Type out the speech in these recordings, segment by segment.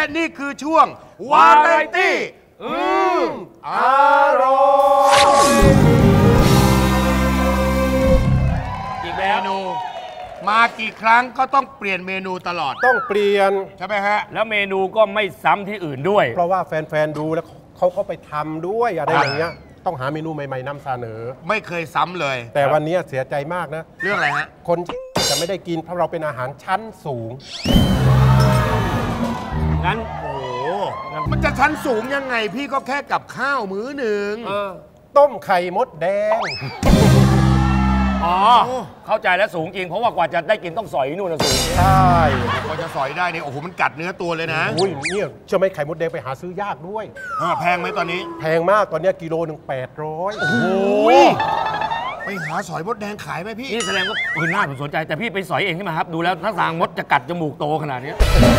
นี่คือช่วงวาไรตี้อร่อยอีกเมนูมากี่ครั้งก็ต้องเปลี่ยนเมนูตลอดต้องเปลี่ยนใช่ไหมฮะแล้วเมนูก็ไม่ซ้ำที่อื่นด้วยเพราะว่าแฟนๆดูแล้วเขาก็ไปทำด้วยอะไรอย่างเงี้ยต้องหาเมนูใหม่ๆนำเสนอไม่เคยซ้ำเลยแต่วันนี้เสียใจมากนะเรื่องอะไรฮะคนจะไม่ได้กินเพราะเราเป็นอาหารชั้นสูงงั้นโอ้มันจะชั้นสูงยังไงพี่ก็แค่กับข้าวมื้อหนึ่งต้มไข่มดแดงอ๋อเข้าใจแล้วสูงจริงเพราะว่ากว่าจะได้กินต้องสอยนู่นนะสูงใช่กว่าจะสอยได้เนี่ยโอ้โหมันกัดเนื้อตัวเลยนะอุ้ยเนี่ยเชื่อไหมไข่มดแดงไปหาซื้อยากด้วยแพงไหมตอนนี้แพงมากตอนนี้กิโลหนึ่ง800 โอ้โหไปหาสอยมดแดงขายไหมพี่นี่แสดงว่าหน้าผมสนใจแต่พี่ไปสอยเองใช่ไหมครับดูแล้วถ้าทางมดจะกัดจมูกโตขนาดนี้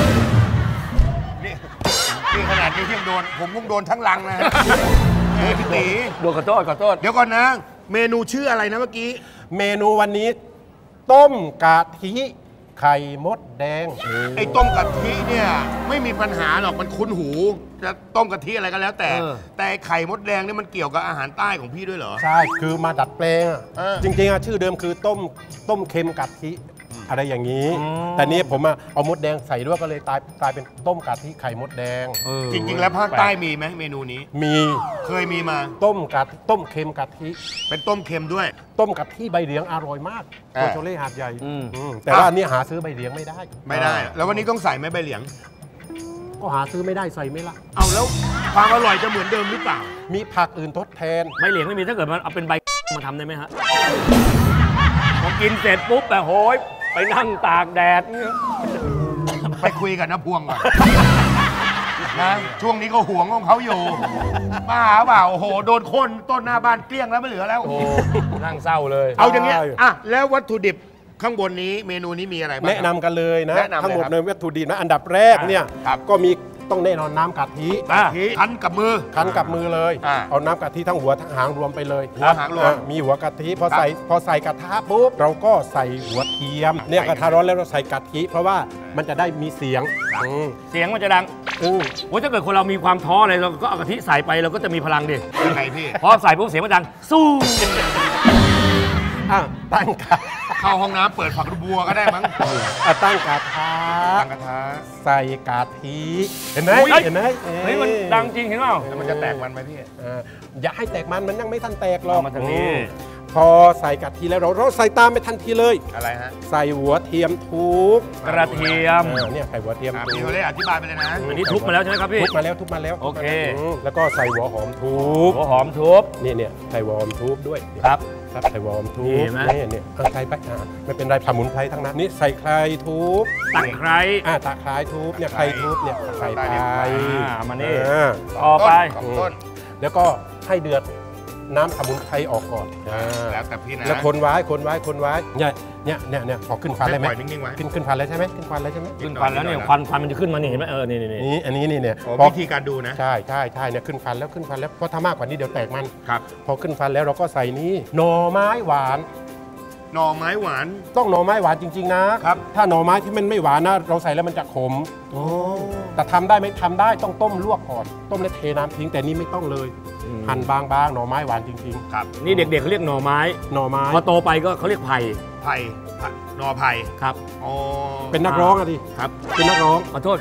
นี่ขนาดนี้ที่ยังโดนผมคงโดนทั้งลังนะพี่ตีโดนขอโทษเดี๋ยวก่อนนะเมนูชื่ออะไรนะเมื่อกี้เมนูวันนี้ต้มกะทิไข่มดแดงไอ้ต้มกะทิเนี่ยไม่มีปัญหาหรอกมันคุ้นหูจะต้มกะทิอะไรก็แล้วแต่ไข่มดแดงนี่มันเกี่ยวกับอาหารใต้ของพี่ด้วยเหรอใช่คือมาดัดแปลงจริงๆชื่อเดิมคือต้มเค็มกะทิอะไรอย่างนี้แต่นี้ผมเอามดแดงใส่ด้วยก็เลยกลายเป็นต้มกะทิไข่มดแดงจริงๆแล้วภาคใต้มีไหมเมนูนี้มีเคยมีมาต้มเค็มกะทิเป็นต้มเค็มด้วยต้มกะทิใบเหลียงอร่อยมากโชเล่หาดใหญ่แต่ว่านี่หาซื้อใบเหลียงไม่ได้แล้ววันนี้ต้องใส่ไหมใบเหลียงก็หาซื้อไม่ได้ใส่ไม่ละเอาแล้วความอร่อยจะเหมือนเดิมหรือเปล่ามีผักอื่นทดแทนใบเหลียงไม่มีถ้าเกิดมันเอาเป็นใบมาทำได้ไหมฮะพอกินเสร็จปุ๊บแต่โหยไปนั่งตากแดดไปคุยกับน้าพวงก่อนนะช่วงนี้ก็ห่วงของเขาอยู่บ้าเปล่าโอ้โหโดนคนต้นหน้าบ้านเกลี้ยงแล้วไม่เหลือแล้วนั่งเศร้าเลยเอาอย่างเงี้ยแล้ววัตถุดิบข้างบนนี้เมนูนี้มีอะไรบ้างแนะนำกันเลยนะทั้งหมดในวัตถุดิบนะอันดับแรกเนี่ยก็มีต้องแน่นอนน้ำกะทิคั้นกับมือเลยเอาน้ำกะทิทั้งหัวทั้งหางรวมไปเลยมีหัวกะทิพอใส่กระทะปุ๊บเราก็ใส่หัวเทียมเนี่ยกระทะร้อนแล้วเราใส่กะทิเพราะว่ามันจะได้มีเสียงมันจะดังว่าถ้าเกิดคนเรามีความท้ออะไรเราก็เอากะทิใส่ไปเราก็จะมีพลังดิยังไงพี่พอใส่ปุ๊บเสียงมันดังสู้ตั้งกะเข้าห้องน้ำเปิดฝักบัวก็ได้มั้งตั้งกระทะใส่กะทิเห็นไหมมันดังจริงเห็นเปล่ามันจะแตกมันไหมพี่อย่าให้แตกมันยังไม่ทันแตกหรอกมาทางนี้พอใส่กะทิแล้วเราใส่ตามไปทันทีเลยอะไรฮะใส่หัวเทียมทุบกระเทียมเนี่ยใส่หัวเทียมพี่เขาเลยอธิบายไปเลยนะอันนี้ทุบมาแล้วใช่ไหมครับพี่ทุบมาแล้วโอเคแล้วก็ใส่หัวหอมทุบเนี่ยใส่หัวหอมทุบด้วยครับใส่วอร์มทุบเนี่ยใส่ไปไม่เป็นไรสมุนไพรทั้งนั้นนี่ใส่ไคร้ทุบตะไคร้ทุบเนี่ยไคร้ทุบเนี่ยใส่ไปมานี่ต่อไปแล้วก็ให้เดือดน้ำสมุนไพรออกก่อนแล้วแต่พี่นะแล้วคนไว้เนี่ยพอขึ้นฟันได้ไหมขึ้นฟันแล้วใช่ไหมขึ้นฟันแล้วเนี่ยควันมันจะขึ้นมานี่เห็นไหมนี่อันนี้เนี่ยวิธีการดูนะใช่เนี่ยขึ้นฟันแล้วเพราะถ้ามากกว่านี้เดี๋ยวแตกมันพอขึ้นฟันแล้วเราก็ใส่นี้หน่อไม้หวานต้องหน่อไม้หวานจริงๆนะครับถ้าหน่อไม้ที่มันไม่หวานนะเราใส่แล้วมันจะขมแต่ทำได้ไหมทำได้ต้องต้มลวกก่อนต้มแล้วเทน้ำทิ้งแต่นี่ไม่ต้องเลยหั่นบางๆหน่อไม้หวานจริงๆครับนี่เด็กๆเขาเรียกหน่อไม้พอโตไปก็เขาเรียกไผ่หน่อไผ่ครับเป็นนักร้องอะดิครับเป็นนักร้องขอโทษ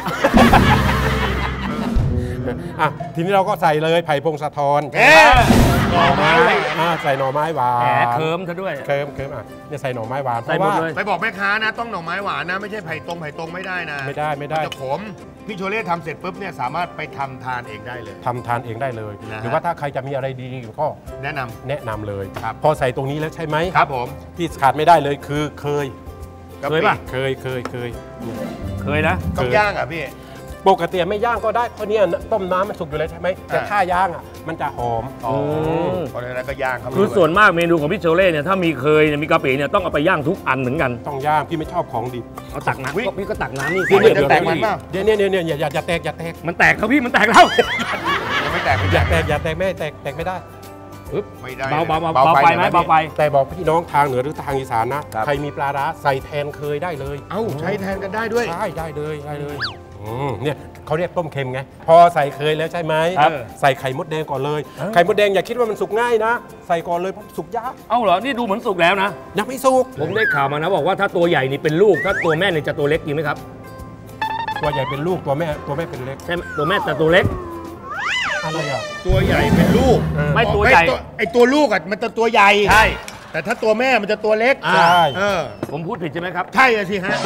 ทีนี้เราก็ใส่เลยไผ่พงศธรหน่อไม้ใส่หน่อไม้หวานเคิมซะด้วยเคิมเนี่ยใส่หน่อไม้หวานเพราะว่าไปบอกแม่ค้านะต้องหน่อไม้หวานนะไม่ใช่ไผ่ตรงไม่ได้นะไม่ได้จะขมพี่โชเล่ทำเสร็จปุ๊บเนี่ยสามารถไปทำทานเองได้เลยหรือว่าถ้าใครจะมีอะไรดีก็แนะนำเลยพอใส่ตรงนี้แล้วใช่ไหมครับผมที่ขาดไม่ได้เลยคือเคยป่ะเคยนะต้องย่างอ่ะพี่ปกติไม่ย่างก็ได้เพราะเนี่ยต้มน้ำมันสุกอยู่แล้วใช่ไหมแต่ถ้าย่างมันจะหอมเพราะฉะนั้นก็ย่างคือส่วนมากเมนูของพี่โชเล่เนี่ยถ้ามีเคยมีกะปิเนี่ยต้องเอาไปย่างทุกอันเหมือนกันต้องย่างพี่ไม่ชอบของดิบเอาตักน้ำพี่ก็ตักน้ำนี่พี่จะแตกมันป่ะเนี่ยอย่าแตกมันแตกครับพี่มันแตกแล้วไม่แตกอย่าแตกไม่แตกไม่ได้ไม่ได้เบาไปไหมเบาไปแต่บอกพี่น้องทางเหนือหรือทางอีสานนะใครมีปลาร้าใส่แทนเคยได้เลยใช้แทนกันได้ด้วยใช่ได้เลยเนี่ยเขาเรียกต้มเค็มไงพอใส่เคยแล้วใช่ไหมใส่ไข่มดแดงก่อนเลยไข่มดแดงอย่าคิดว่ามันสุกง่ายนะใส่ก่อนเลยเพราะสุกยากเอ้าเหรอนี่ดูเหมือนสุกแล้วนะยังไม่สุกผมได้ข่าวมานะบอกว่าถ้าตัวใหญ่นี่เป็นลูกถ้าตัวแม่นี่จะตัวเล็กจริงไหมครับตัวใหญ่เป็นลูกตัวแม่เป็นเล็กใช่ตัวแม่แต่ตัวเล็กอะไรอ่ะตัวใหญ่เป็นลูกไม่ตัวใหญ่ไอตัวลูกอ่ะมันจะตัวใหญ่ใช่แต่ถ้าตัวแม่มันจะตัวเล็กใช่ผมพูดผิดใช่ไหมครับใช่เลยสิฮะ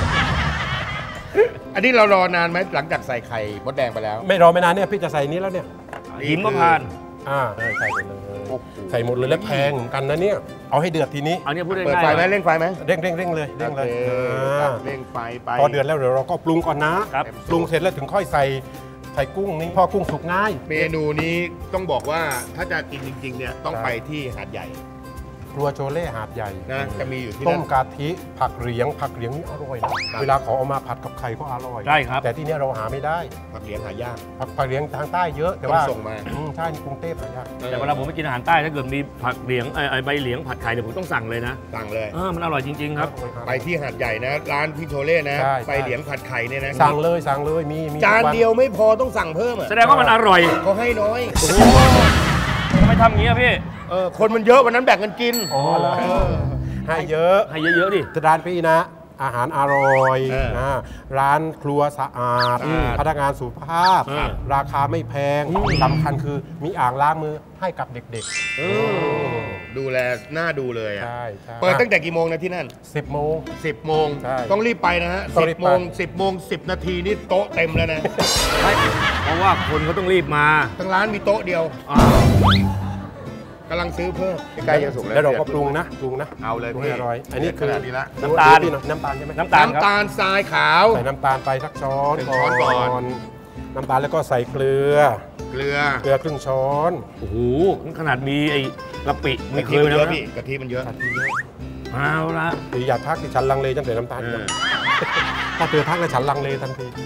อันนี้เรารอนานไหมหลังจากใส่ไข่มดแดงไปแล้วไม่รอไม่นานเนี่ยพี่จะใส่นี้แล้วเนี่ยหิมพานต์ใส่ไปเลยใส่หมดเลยแล้วแพงเหมือนกันนะเนี่ยเอาให้เดือดทีนี้เอาเนี่ยพูดได้เปิดไฟไหมเร่งไฟไหมเร่งเลยเร่งไฟไปพอเดือดแล้วเดี๋ยวเราก็ปรุงก่อนนะปรุงเสร็จแล้วถึงค่อยใส่กุ้งนี่พอกุ้งสุกง่ายเมนูนี้ต้องบอกว่าถ้าจะกินจริงๆเนี่ยต้องไปที่หาดใหญ่ครัวโชเล่หาดใหญ่นะจะมีอยู่ที่ต้มกะทิผักเหลียงนี่อร่อยนะเวลาเขาเอามาผัดกับไข่ก็อร่อยใช่ครับแต่ที่นี่เราหาไม่ได้ผักเหลียงหายากผักเหลียงทางใต้เยอะแต่ว่าส่งมาใช่กรุงเทพหายากแต่เวลาผมไปกินอาหารใต้ถ้าเกิดมีผักเหลียงใบเหลียงผัดไข่เดี๋ยวผมต้องสั่งเลยนะสั่งเลยมันอร่อยจริงๆครับไปที่หาดใหญ่นะร้านพี่โชเล่นะใบเหลียงผัดไข่เนี่ยนะสั่งเลยมีจานเดียวไม่พอต้องสั่งเพิ่มแสดงว่ามันอร่อยเขาให้น้อยทำไมทำงี้พี่คนมันเยอะวันนั้นแบ่งกันกินให้เยอะดิร้านพี่นะอาหารอร่อยร้านครัวสะอาดพนักงานสุภาพราคาไม่แพงสำคัญคือมีอ่างล้างมือให้กับเด็กๆดูแลน่าดูเลยเปิดตั้งแต่กี่โมงนะที่นั่น 10 โมงต้องรีบไปนะฮะ10 โมง 10 นาทีนี่โต๊ะเต็มแล้วนะเพราะว่าคนเขาต้องรีบมาทั้งร้านมีโต๊ะเดียวกำลังซื้อเพิ่มใกล้จะสุกแล้วเราก็ปรุงนะเอาเลยพี่อร่อยอันนี้คือน้ำตาลใช่ไหมน้ำตาลทรายขาวใส่น้ำตาลไปสักช้อนก่อนน้ำตาลแล้วก็ใส่เกลือครึ่งช้อนโอ้โหขนาดมีไอ้กะปิมีเกลือเยอะพี่กะทิมันเยอะเอาละอย่าทักที่ฉันลังเลจนแต่น้ำตาลถ้าเธอทักแล้วฉันลังเลทันที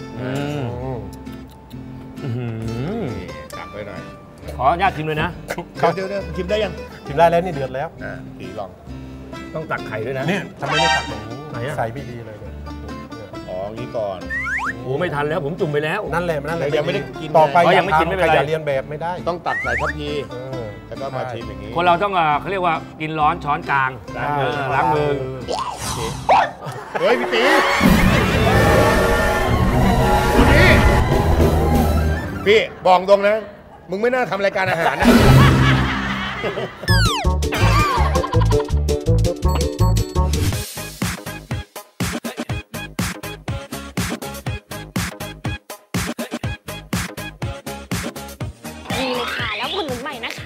ตักไปหน่อยขออนุญาตชิมเลยนะเดี๋ยวชิมได้ยังชิมได้แล้วนี่เดือดแล้วตีลองต้องตักไข่ด้วยนะเนี่ยทำไมไม่ตักอย่างนี้ใส่ไม่ดีเลยงี้ก่อนโอ้ไม่ทันแล้วผมจุ่มไปแล้วนั่นแหละยังไม่ได้กินต่อไปยังไม่กินไม่เป็นไรอย่าเรียนแบบไม่ได้ต้องตักใส่ทัพพีแล้วก็มาชิมอย่างนี้คนเราต้องเขาเรียกว่ากินร้อนช้อนกลางล้างมือเฮ้ยพี่ตีพี่บอกตรงนะมึงไม่น่าทำรายการอาหารนะดีเลยค่ะแล้วคุณหนุนใหม่นะคะ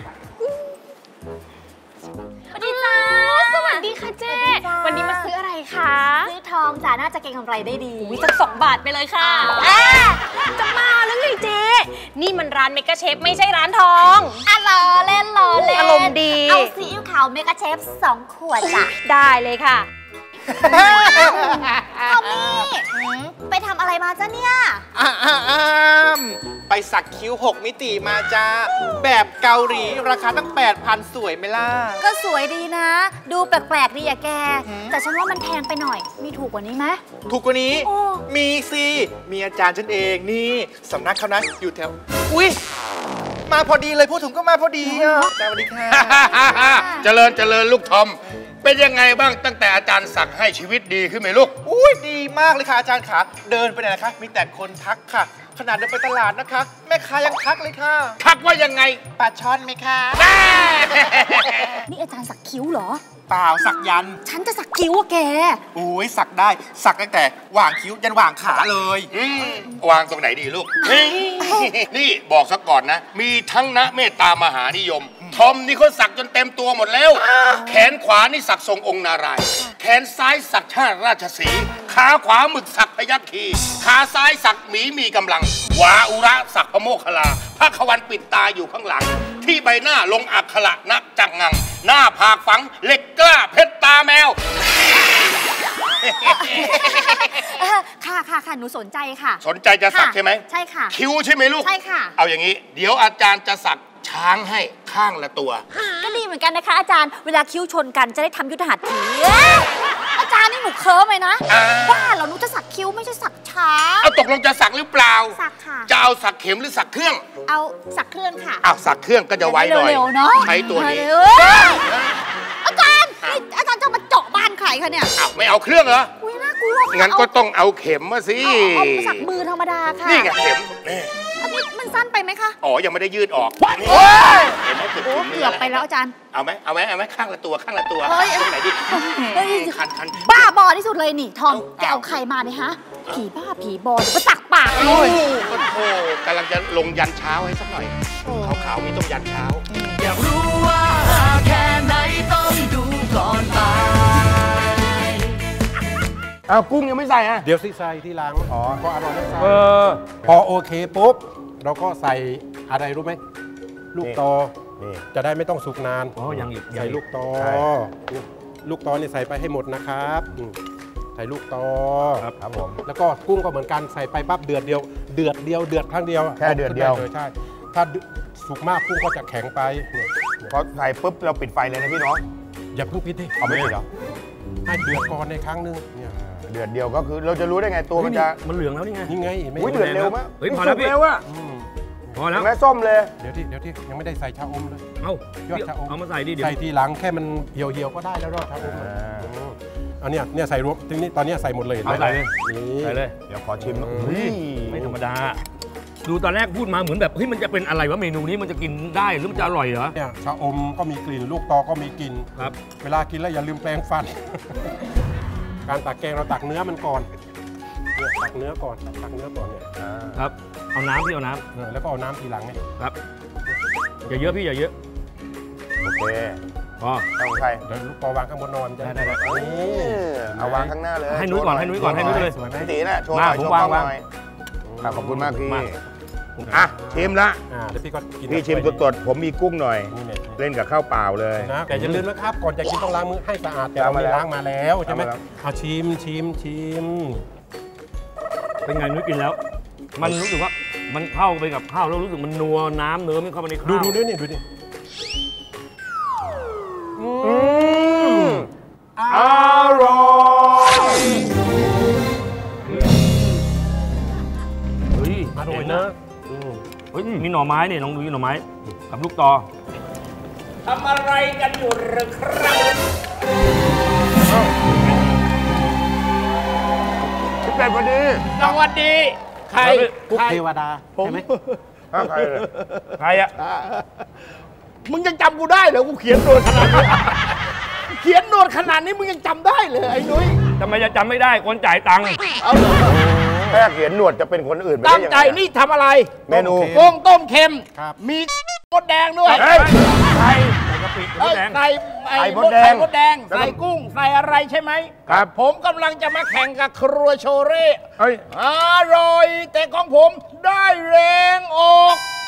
สวัสดีจ้าสวัสดีค่ะเจ๊วันนี้มาซื้ออะไรคะซื้อทองจ้าน่าจะเก็งกำไรได้ดีสัก2 บาทไปเลยค่ะจะมาหรือไงเจ๊นี่มันร้านเมกะเชฟไม่ใช่ร้านทองล้อเล่นอารมณ์ดีเอาซีอิ๊วขาวเมกะเชฟ2 ขวดจ้ะได้เลยค่ะเอามี่ไปทำอะไรมาจ้ะเนี่ยไปสักคิ้ว6 มิติมาจ้าแบบเกาหลีราคาตั้ง 8,000 สวยไหมล่ะก็สวยดีนะดูแปลกๆดีอะแกแต่ฉันว่ามันแพงไปหน่อยมีถูกกว่านี้ไหมถูกกว่านี้มีสิมีอาจารย์ฉันเองนี่สำนักเขานะอยู่แถวอุ๊ยมาพอดีเลยพูดถึงก็มาพอดีสวัสดีค่ะเจริญลูกทอมเป็นยังไงบ้างตั้งแต่อาจารย์สั่งให้ชีวิตดีขึ้นไหมลูกอุ้ยดีมากเลยค่ะอาจารย์ขาเดินไปไหนนะคะมีแต่คนทักค่ะขนาดเดินไปตลาดนะคะแม่ค้ายังทักเลยค่ะทักว่ายังไงปลาช่อนไหมคะนี่อาจารย์สักคิ้วเหรอเปล่าสักยันฉันจะสักคิ้วอะแกอุ้ยสักได้สักตั้งแต่หว่างคิ้วยันหว่างขาเลยวางตรงไหนดีลูกนี่บอกซะก่อนนะมีทั้งนะเมตตามหานิยมทอมนี่เขาสักจนเต็มตัวหมดแล้วแขนขวานี่สักทรงองค์นารายณ์แขนซ้ายสักชาติราชสีห์ขาขวาหมึกสักพยัคฆ์คีขาซ้ายสักหมีมีกำลังวาอุระสักพระโมคคัลลาพระขวันปิดตาอยู่ข้างหลังที่ใบหน้าลงอักขระนักจังงังหน้าผากฝังเหล็กกล้าเพชรตาแมวค่ะหนูสนใจค่ะสนใจจะสักใช่ไหมใช่ค่ะคิ้วใช่ไหมลูกใช่ค่ะเอาอย่างนี้เดี๋ยวอาจารย์จะสักช้างให้ข้างละตัวก็ดีเหมือนกันนะคะอาจารย์เวลาคิ้วชนกันจะได้ทำยุทธหัตถีอาจารย์นี่หนูเคิร์มเลยนะบ้าเหรอหนูจะสักคิ้วไม่ใช่สักชคะเอาตกลงจะสักหรือเปล่าสักค่ะจะเอาสักเข็มหรือสักเครื่องเอาสักเครื่องค่ะเอาสักเครื่องก็จะไวหน่อยเร็วๆเนาะใช้ตัวนี้อาจารย์นี่อาจารย์จะมาเจาะบ้านใครคะเนี่ยอ้าวไม่เอาเครื่องเหรออุ้ยน่ากลัวค่ะงั้นก็ต้องเอาเข็มมาสิเอาสักมือธรรมดาค่ะนี่ไงเข็มนี่อันนี้มันสั้นไปไหมคะอ๋อยังไม่ได้ยืดออกโอ้ยเห็นไหมเกือบโอ้ถึงเนื้เกือบไปแล้วอาจารย์เอาไหมข้างละตัวเฮ้ยตรงไหนดีเฮ้ยคันบ้าบอที่สุดเลยนี่ทองเอาแกเอาใครมาเนี่ยฮะ ผีบ้าผีบอเดี๋ยวมาสักปากเลโอ้ยก็โธ่กำลังจะลงยันเช้าให้สักหน่อยขาวๆนี่ต้องยันเช้าอยากรู้ว่าแค่ไหนต้องดูก่อนตายอ้าวกุ้งยังไม่ใส่อ่ะเดี๋ยวสิใส่ที่หลังก็อร่อยแล้วใส่อพอโอเคปุ๊บเราก็ใส่อะไรรู้ไหมลูกตอจะได้ไม่ต้องสุกนานอ๋อยังอีกใส่ลูกตอลูกตอนี่ใส่ไปให้หมดนะครับใส่ลูกตอครับผมแล้วก็กุ้งก็เหมือนกันใส่ไปปั๊บเดือดครั้งเดียวแค่เดือดเดียวขึ้นไลใช่ถ้าสุกมากกุ้งก็จะแข็งไปเนี่ยพอใส่ปุ๊บเราปิดไฟเลยนะพี่น้องอย่าเพิ่งปิดดิเอาไม่ปิดเหรอให้เดือดก่อนในครั้งหนึงเนี่ยเดือดเดียวก็คือเราจะรู้ได้ไงตัวมันจะมันเหลืองแล้วนี่ไงนี่ไงห็นไหมอุ้ยเดือดเร็วมากเฮ้ยพอแล้วพี่เร็วอะอืมพอแล้วแม่ส้มเลยเดี๋ยวที่ยังไม่ได้ใส่ชะอมเลยเอ้ายอดชะอมเอามาใส่ดิเดี๋ยวใส่ทีหลังแค่มันเหี่ยวๆก็ได้แล้วรอดชะอมอันเนี้ยใส่รวมทีนี้ตอนเนี้ยใส่หมดเลยห็นไหมเอาใส่เลยนี่ใส่เลยเดี๋ยวขอชิมไม่ธรรมดา ดูตอนแรกพูดมาเหมือนแบบเฮ้ยมันจะเป็นอะไรวะเมนูนี้มันจะกินได้หรือมันจะอร่อยเหรอเนี่ยชะอมก็มีกลิ่นลูกตอก็มีกลิ่นครับเวลากินแล้วอย่าลืมแปรงฟัน การตักแกงเราตักเนื้อมันก่อนเนี่ยตักเนื้อก่อนเนี่ยครับ เอาน้ำพี่เอาน้แล้วก็เอาน้ำทีหลังไงำครับอย่าเยอะพี่อย่าเยอะโอเคพอเอาใครเดี๋ยวลูกตอวางข้างบนนอนจะได้นี่เอาวางข้างหน้าเลยให้นุ้ยก่อนให้นุ้ยก่อนให้นุ้ยเลยสวยไหมพี่ตีน่ะโชว์หน่อยมาผมโชว์กล้องวางหน่อยขอบคุณมากพี่มาอ่ะชิมละเดี๋ยวพี่ก็กินพี่ชิมสดๆผมมีกุ้งหน่อยนี่เนี่ยเล่นกับข้าวเปล่าเลยนะแต่อย่าลืมนะครับก่อนจะกินต้องล้างมือให้สะอาดแต่ล้าเรางมาไม่แล้วล้างมาแล้วใช่ไหมล้างมาแล้วเอาชิมเป็นไงนุ้ยกินแล้ว มันรู้สึกว่ามันเข้าไปกับข้าวแล้วรู้สึกมันนัวน้ำเนื้อมันเข้าไปในข้าวดูด้วยนี่ดูดิอร่อยเฮ้ยอร่อยนะเฮ้ยมีหน่อไม้เนี่ยลองดูหน่อไม้กับลูกตอทำอะไรกันอยู่หรือครับพี่เป็ดพอดีสวัสดี ใครกุ๊กเทวดาผมใช่ไหมอ้าวใครเลยใครอะมึงยังจำกูได้เหรอ กูเขียนโดนขนาดนี้ เขียนโดนขนาดนี้มึงยังจำได้เลยไอ้นุ้ยทำไมจะจำไม่ได้คนจ่ายตังค์เอาเหรอแค่เขียนหนวดจะเป็นคนอื่นไปได้ตั้งยังใจไงนี่ทำอะไรเมนูกุ้งต้มเค็มครับมีมดแดงด้วยเฮ้ยใส่กะปิเอ้ยแดงใส่ไข่มดแดงไข่มดแดง ใส่กุ้ง ใส่อะไรใช่ไหมครับผมกำลังจะมาแข่งกับครัวโชเร่เฮ้ยอร่อย แต่ของผมได้แรงออก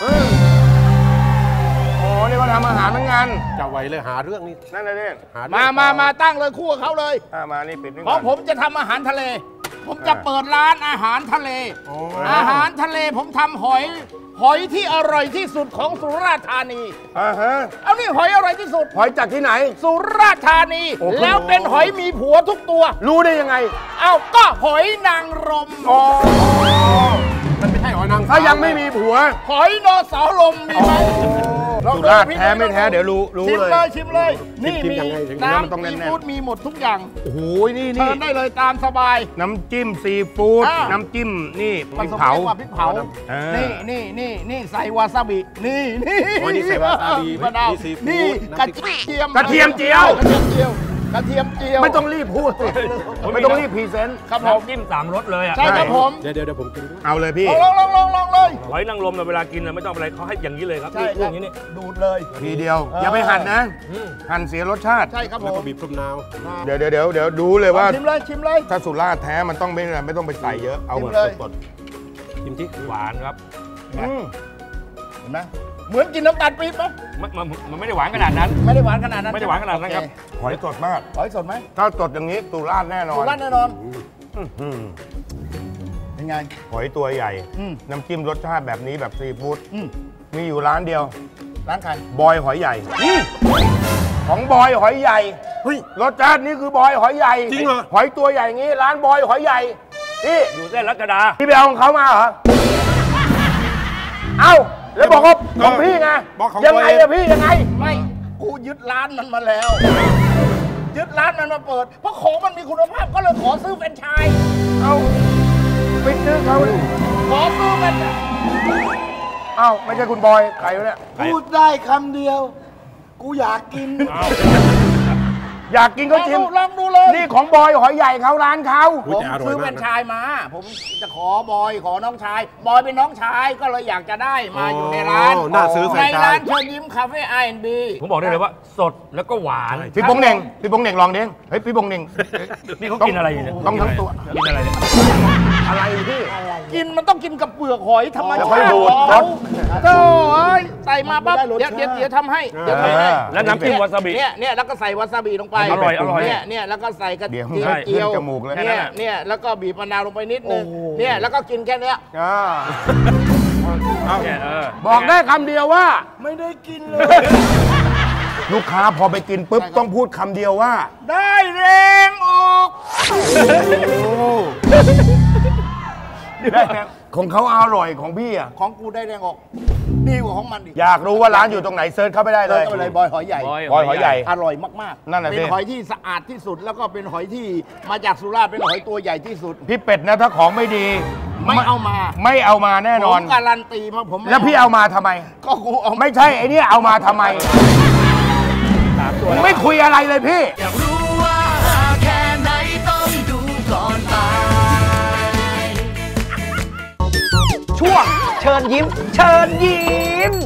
อ๋อนี่ก็ทำอาหารเหมือนกันจะไหวเลยหาเรื่องนี่นั่นเลยเนี่ยหาเรื่องมาตั้งเลยคู่กับเขาเลยมานี่ปิดนี่เพก่อราะนผมจะทำอาหารทะเล ผมจะเปิดร้านอาหารทะเลโอ้อาหารทะเลผมทำหอยที่อร่อยที่สุดของสุราษฎร์ธานีอ่าฮะเอานี่หอยอร่อยที่สุดหอยจากที่ไหนสุราษฎร์ธานีโอ้โหแล้วเป็นหอยมีผัวทุกตัวรู้ได้ยังไงเอ้าก็หอยนางรมอ๋อมันไม่ใช่หอยนางถ้ายังไม่มีผัวหอยนอสาวลมมีไหมลองสุดูราษฎร์พี่แท้ไม่แท้เดี๋ยวรู้ชิมเลยเลยชิมเลย นี่ชิมมียังไงถึงน้มันต้องำแน่ซีนๆฟู้ดมีหมดทุกอย่างโอ้โหนี่เชิญได้เลยตามสบายน้ำจิ้มซีฟู้ดอ่าน้ำจิ้มนี่พผริกสมเผากับพริกเผาอ่านี่ใส่วาซาบิ นี่โอ้ยนี่ใส่วาซาบิมะนาวนี่ซีฟู้ดนี่น้ำกระพริกเทียมกระเทียมเจียวกระเทียมเจียวกระเทียมเจียวไม่ต้องรีบพูดสิไม่ต้องรีบพรีเซนต์ครับผมน้ำจิ้มสามรสเลยอะใช่ครับผมเดี๋ยวผมกินด้วยเอาเลยพี่ลองเลยหอยนางรมเนี่ยเวลากินน่ะไม่ต้องอะไรเขาให้อย่างนี้เลยครับใช่นี่คอรับย่างนี้นี่ดูดเลยทีเดียว อย่าไปหั่นนะ หั่นเสียรสชาติใช่ครับผแล้วมก็บีบส้มนาวเดี๋ยวดูเลยว่าชิมเลยถ้าสุราษฎร์แท้มันต้องไม่ต้องไปใส่เยอะ เอาชิมแบบเลยสดชิมที่หวานครับๆอืมเห็นไหมเหมือนกินน้ำตาลปี๊บไหมมันไม่ได้หวานขนาดนั้นไม่ได้หวานขนาดนั้นไม่ได้หวานขนาดนั้นครับโอหอยสดมากเหอยสดไหมถ้าสดอย่างนี้สุราษฎร์แน่นอสุนราษฎร์แน่นอนอืมเป็นไงหอยตัวใหญ่อืมน้ำจิ้มรสชาติแบบนี้แบบซีฟู้ดอืมมีอยู่ร้านเดียวร้านใครบอยหอยใหญ่ ของบอยหอยใหญ่เฮ้ยรสชาตินี่คือบอยหอยใหญ่จริงเหรอหอยตัวใหญ่อย่างนี้ร้านบอยหอยใหญ่พี่อยู่เส้นรัชดาพี่ไปเอาของเขามาเหรอ เอ้า แล้วบอกว่าของพี่ไงบอกของยังไงตัวเองอะพี่ยังไงไม่ กูยึดร้านมันมาแล้ว ยึดร้านมันมาเปิด เพราะของมันมีคุณภาพก็เลยขอซื้อแฟรนไชส์เอาไปซื้อเขาเลยขอซื้อแฟรนไชส์เอ้าไม่ใช่คุณบอยใครวะเนี่ยพูดได้คำเดียว กูอยากกินอยากกินก็ชิมลองดูเลยนี่ของบอยหอยใหญ่เขาร้านเขาอุ๊ยผมแต่อร่อยซื้อมาแฟรกนนะไชส์มา ผมจะขอบอยขอน้องชาย บอยเป็นน้องชายก็เลยอยากจะได้มาอยู่ในร้านอ๋อน่าซื้อแฟรในนไชร้านส์เชิญยิ้มคาเฟ่ R&B ผมบอกได้เลยว่า สดแล้วก็หวานพี่โป้งเหน่งพี่โป้งเหน่งลองดิเฮ้ยพี่โป้งเหน่งนี่เขากินอะไรอยู่เนี่ยต้องทั้งตัวกินอะไรเนี่ยอะไรพี่กินมันต้องกินกับเปลือกหอยธรรมแล้วชาค่อยติดูดของเขาโถ่เอ้ยใส่มาปั๊บเดี๋ยวทำให้เดี๋ยวทำให้แล้วน้ำจิ้มวาซาบิเนี่ยแล้วก็ใส่วาซาบิลงไปอร่อยอร่อยเนี่ยแล้วก็ใส่กระเดี๋ยวเทียมเจียวขึ้นจมูกเลยเนี่ยแล้วก็บีบมะนาวลงไปนิดนึงเนี่ยแล้วก็กินแค่เนี้ยอ่าเนี่ยบอกได้คำเดียวว่าไม่ได้กินเลยลูกค้าพอไปกินปุ๊บต้องพูดคำเดียวว่าได้แรงออกได้แล้วของเขาอร่อยของพี่อ่ะของกูได้แรงออกดีกว่าของมันอีกอยากรู้ว่าร้านอยู่ตรงไหนเซิร์ชเข้าไปได้เลเลยยก็เลยบอยหอยใหญ่บอยหอยใหญ่อร่อยมากๆนั่นแหละเป็สินหอยที่สะอาดที่สุดแล้วก็เป็นหอยที่มาจากสุราษฎร์เป็นหอยตัวใหญ่ที่สุดพี่เป็ดนะถ้าของไม่ดีไม่เอามาไม่เอามาแน่นผอนมการันตีมาผมไม่แล้วพี่เอามาทำไมก็กูเอาไม่ใช่ไอ้นี่เอามาทำไมไม่คุยอะไรเลยพี่อยากรู้ว่าแค่ไหนต้องดูก่อนตายช่วงเชิญยิ้ม เชิญยิ้ม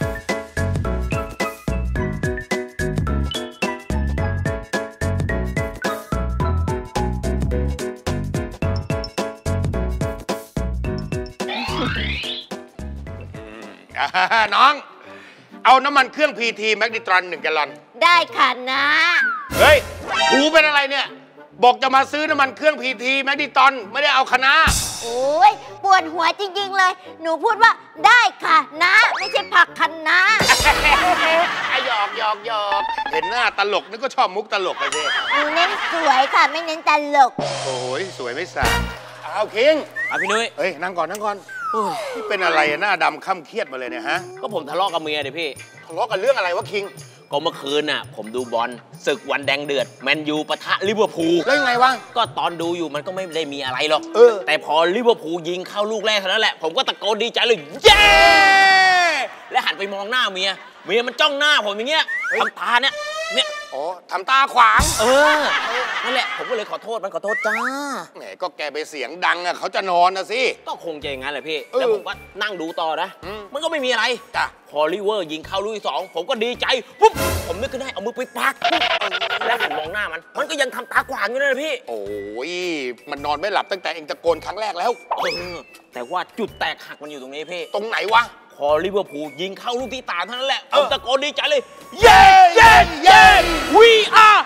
น้อง เอาน้ำมันเครื่องพีทีแมกนิตรอน1 แกลลอนได้ค่ะนะเฮ้ยหูเป็นอะไรเนี่ย บอกจะมาซื้อน้ำมันเครื่องพีทีแมกนิตรอนไม่ได้เอาคณะโอ้ยปวดหัวจริง ๆ เลย หนูพูดว่าได้ค่ะนะ ไม่ใช่ผักคันนะหยอกเห็นหน้าตลกนึกก็ชอบมุกตลกเลยสิหนูเน้นสวยค่ะ ไม่เน้นตลกโอ้ยสวยไม่สายเอาคิงพี่นุ้ยเฮ้ยนั่งก่อนนี่เป็นอะไรอะหน้าดำค่ำเครียดมาเลยเนี่ยฮะก็ผมทะเลาะกับเมียดิพี่ทะเลาะกันเรื่องอะไรวะคิงก็เมื่อคืนน่ะ ผมดูบอลศึกวันแดงเดือดแมนยูปะทะลิเวอร์พูลแล้วยังไงวะก็ตอนดูอยู่มันก็ไม่ได้มีอะไรหรอกเออแต่พอลิเวอร์พูลยิงเข้าลูกแรกเท่านั้นแหละ ผมก็ตะโกนดีใจเลย เย้ และหันไปมองหน้าเมียมันจ้องหน้าผมอย่างเงี้ยทำตาเนี่ยอ๋อทำตาขวางนั่นแหละ ผมก็เลยขอโทษมันขอโทษจ้าแหมก็แกไปเสียงดังอะเขาจะนอนนะสิก็คงจะอย่างนั้นแหละพี่เออแล้วผมก็นั่งดูต่อนะ มันก็ไม่มีอะไรจ้ะพอลิเวอร์ยิงเข้าลูกที่ 2 ผมก็ดีใจ ปุ๊บ ผมนึกขึ้นได้เอามือไปปักปุ๊บแล้วหันมองหน้ามัน มันก็ยังทำตาขวางอยู่เลยนะพี่โอ้ยมันนอนไม่หลับตั้งแต่เองตะโกนครั้งแรกแล้วแต่ว่าจุดแตกหักมันอยู่ตรงนี้พี่ตรงไหนวะพอลิเวอร์พูลยิงเข้าลูกที่3เท่านั้นแหละ ผมตะโกนดีใจเลยเย้เย้เย้ We are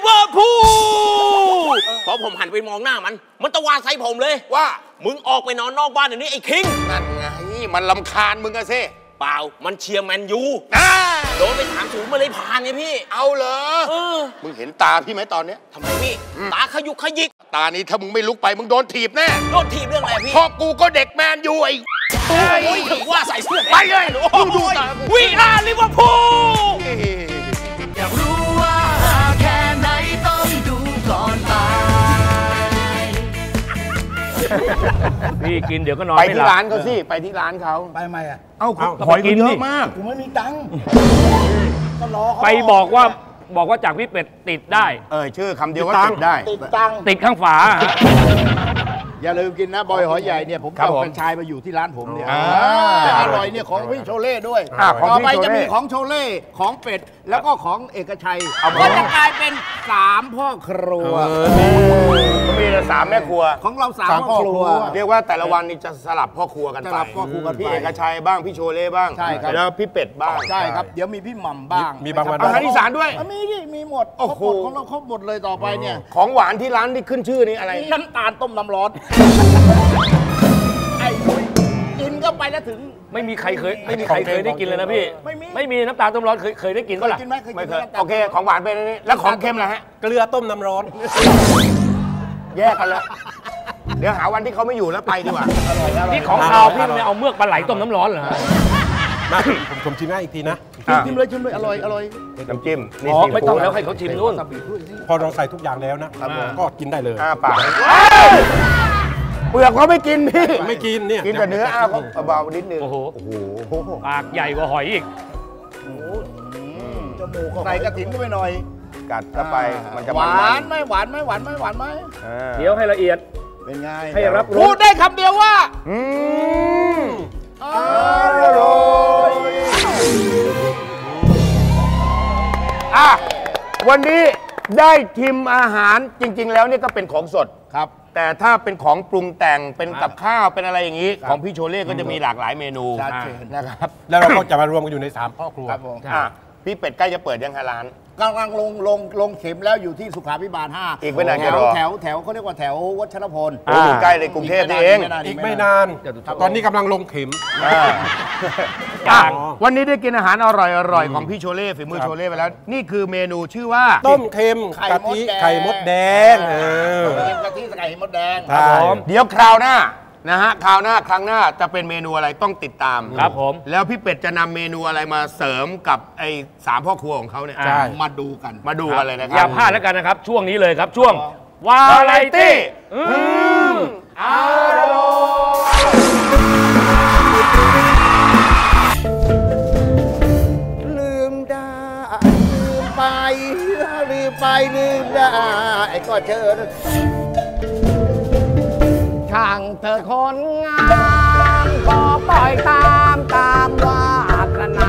Liverpool พอผมหันไปมองหน้ามันตะวาดใส่ผมเลยว่ามึงออกไปนอนนอกบ้านเดี๋ยวนี้ไอ้คิงนั่นไงมันลำคาญมึงอะสิเปล่า มันเชียร์แมนยูอ่าโดนไป3-0มาเลยผ่านไงพี่เอาเหรอ มึงเห็นตาพี่ไหมตอนเนี้ยทำไมพี่ ตาขยุกขยิกตานี้ถ้ามึงไม่ลุกไปมึงโดนถีบแน่โดนทีบเรื่องอะไรพี่พ่อกูก็เด็กแมนยูไอ้โอ้ยถึงว่าใส่เสื้อไปเลยโอ้ยวีอาร์ลิเวอร์พูลอยากรู้ว่าแค่ไหนต้องดูก่อนตายพี่กินเดี๋ยวก็นอนไปไม่หที่ลับร้านเขาสิไปที่ร้านเขาไปไหมอ่ะเอ้าเอ้าหอยกิกินนดิเยอะมากกูไม่มีตังค์ก็รอเขาไปบอกว่าจากพี่เป็ดติดได้ชื่อคำเดียวก็ติดได้ติดตังค์ติดข้างฝาอย่าลืมกินนะบอยหอยใหญ่เนี่ยผมครับเอาผมแฟรนไชส์มาอยู่ที่ร้านผมเนี่ยอ่าอร่อยเนี่ยของพี่โชเล่ด้วยของต่อพี่ไปโชเล่จะมีของโชเล่ของเป็ดแล้วก็ของเอกชัยก็จะกลายเป็น3พ่อครัวก็มีแต่3แม่ครัวของเรา3 สามพ่อครัวเรียกว่าแต่ละวันนี้จะสลับพ่อครัวกันไปสลับพ่อครัวกันไปพี่เอกชัยบ้างพี่โชเล่บ้างใช่ครับแล้วพี่เป็ดบ้างใช่ครับ เดี๋ยวมีพี่หม่ำบ้างมีบางวันอาหารอีสานด้วยมีดิมีหมดโอ้โหครบหมดของเราครบหมดเลยต่อไปเนี่ยของหวานที่ร้านที่ขึ้นชื่อนี่อะไรน้ำตาลต้มน้ำร้อนไอ้คุยกินก็ไปแล้วถึงไม่มีใครเคยได้กินเลยนะพี่ไม่มีน้ำตาลต้มร้อนเคยได้กินเคปะยล่ะกินไหมเคยไม่กินเคยน้ำตาลโอเคของหวานเป็นอันนี้แล้วของเค็มล่ะฮะเกลือต้มน้ำร้อนแยกกันแล้วเดี๋ยวหาวันที่เขาไม่อยู่แล้วไปดีกว่านี่ของเราพี่ไม่เอาเมือกปลาไหลต้มน้ำร้อนเหรอฮะมาผมชิมให้อีกทีนะชิมเลยอร่อยน้ำจิ้มนี่อ๋อซีไม่ฟู้ดต้องแล้วให้เขาชิมนู่นพอเราใส่ทุกอย่างแล้วนะก็กินได้เลยปากเปลือกเขาไม่กินพี่ไม่กินเนี่ยกินแต่เนื้อเขาเบาๆนิดนึงโอ้โหโอ้โหปากใหญ่กว่าหอยอีกจมูกใส่กระถินก็ไปหน่อยกัดเข้าไปมันจะหมัวาน นไหมหวานไหมหวานไหมหวานไหมเดี๋ยวให้ละเอียดเป็นไงให้รับรู้พูดได้คำเดียวว่า อร่อยอ่ะวันนี้ได้ชิมอาหารจริง ๆ แล้วเนี่ยก็เป็นของสดครับแต่ถ้าเป็นของปรุงแต่งเป็นกับข้าวเป็นอะไรอย่างนี้ ของพี่โชเล่ก็จะมีหลากหลายเมนูชัดเจนนะครับแล้วเราก็จะมารวมกันอยู่ใน3พ่อครัวครับผมอ่ะพี่เป็ดใกล้จะเปิดยังฮะร้านกำลังลงเข็มแล้วอยู่ที่สุขาภิบาล 5 อีกไม่นานแถจะวรอแถวเขาเรียกว่าแถววัชรพลโอ้อยู่ใกล้ในกรุงเทพนี่เองอีกไม่นาน ตอนนี้กำลังลงเข็มอ่ะวันนี้ได้กินอาหารอร่อยๆของพี่โชเล่ฝีมือโชเล่ไปแล้ว นี่คือเมนูชื่อว่าต้มเค็มกะทิไข่มดแดงเค็มกะทิไก่มดแดงใช่เดี๋ยวคราวหน้านะฮะคราวหน้าครั้งหน้าจะเป็นเมนูอะไรต้องติดตามครับผมแล้วพี่เป็ดจะนำเมนูอะไรมาเสริมกับไอ้3พ่อครัวของเขาเนี่ยใช่มาดูกันมาดูกันเลยนะคอย่ารับพลาดแล้วกันนะครับ ช่วงนี้เลยครับ ช่วงวาไรตี้ลืมได้ลืมไปลืมได้ก็เชิญช่างเธอคนงามก็ปล่อยตามวาสนา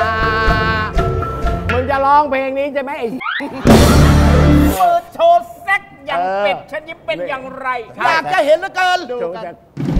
มึงจะร้องเพลงนี้ใช่ไหมไอ้เปิดโชว์แซกอย่างเป็ดฉันยิ้มเป็นอย่างไรอยากจะเห็นเหลือเกินดูกัน